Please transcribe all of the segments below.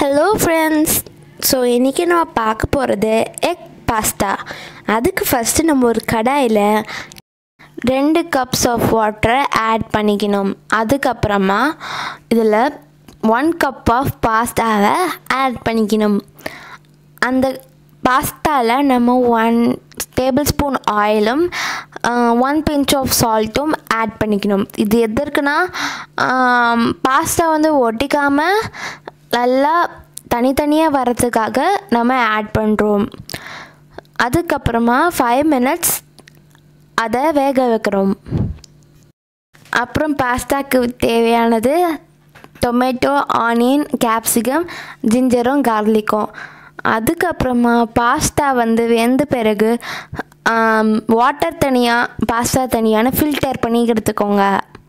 Hello friends. So இன்றைக்கி நம்ம பார்க்க போகிறது எக் பாஸ்தா. அதுக்கு ஃபஸ்ட்டு நம்ம ஒரு கடாயில் 2 கப்ஸ் ஆஃப் வாட்டரை ஆட் பண்ணிக்கணும். அதுக்கப்புறமா இதில் 1 கப் ஆஃப் பாஸ்தாவை ஆட் பண்ணிக்கணும். அந்த பாஸ்தாவில் நம்ம 1 டேபிள் ஸ்பூன் ஆயிலும் 1 பிஞ்ச் ஆஃப் சால்ட்டும் ஆட் பண்ணிக்கணும். இது எதற்குன்னா பாஸ்தா ஒட்டிக்காமல் நல்லா தனித்தனியாக வரதுக்காக நம்ம ஆட் பண்ணுறோம். அதுக்கப்புறமா 5 மினிட்ஸ் அதை வேக வைக்கிறோம். அப்புறம் பாஸ்தாக்கு தேவையானது டொமேட்டோ, ஆனியன், கேப்சிகம், ஜிஞ்சரும் கார்லிக்கும். அதுக்கப்புறமா பாஸ்தா வெந்த பிறகு வாட்டர் தனியாக பாஸ்தா தனியான ஃபில்டர் பண்ணி எடுத்துக்கோங்க.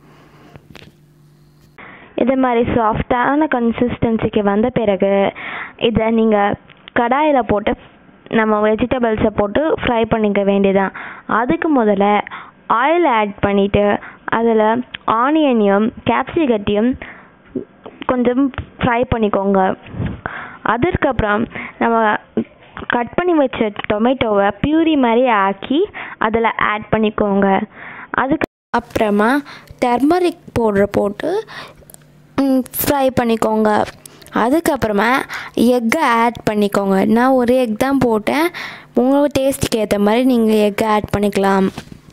இது மாதிரி சாஃப்டான கன்சிஸ்டன்சிக்கு வந்த பிறகு இதை நீங்கள் கடாயில் போட்டு நம்ம வெஜிடபிள்ஸை போட்டு ஃப்ரை பண்ணிக்க வேண்டியதான். அதுக்கு முதல்ல ஆயில் ஆட் பண்ணிவிட்டு அதில் ஆனியனையும் கேப்சிகத்தையும் கொஞ்சம் ஃப்ரை பண்ணிக்கோங்க. அதுக்கப்புறம் நம்ம கட் பண்ணி வச்ச டொமேட்டோவை பியூரி மாதிரி ஆக்கி அதில் ஆட் பண்ணிக்கோங்க. அதுக்கு அப்புறமா டர்மரிக் பவுடர் போட்டு ஃப்ரை பண்ணிக்கோங்க. அதுக்கப்புறமா எக்கை ஆட் பண்ணிக்கோங்க. நான் ஒரு எக் தான் போட்டேன். உங்கள் டேஸ்ட்டுக்கு ஏற்ற மாதிரி நீங்கள் எக்கை ஆட் பண்ணிக்கலாம்.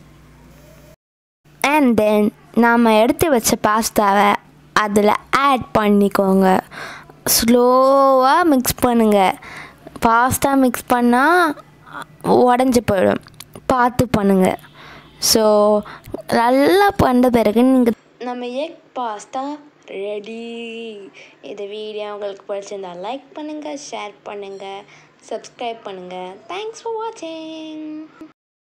அண்ட் தென் நாம் எடுத்து வச்ச பாஸ்தாவை அதில் ஆட் பண்ணிக்கோங்க. ஸ்லோவாக மிக்ஸ் பண்ணுங்கள். பாஸ்தா மிக்ஸ் பண்ணால் உடஞ்சி போயிடும், பார்த்து பண்ணுங்கள். ஸோ நல்லா பண்ண பிறகு நம்ம எக் பாஸ்தா ரெடி. இந்த வீடியோ உங்களுக்கு பிடிச்சிருந்தா லைக் பண்ணுங்கள், ஷேர் பண்ணுங்கள், சப்ஸ்கிரைப் பண்ணுங்கள். தேங்க்ஸ் ஃபார் வாட்சிங்.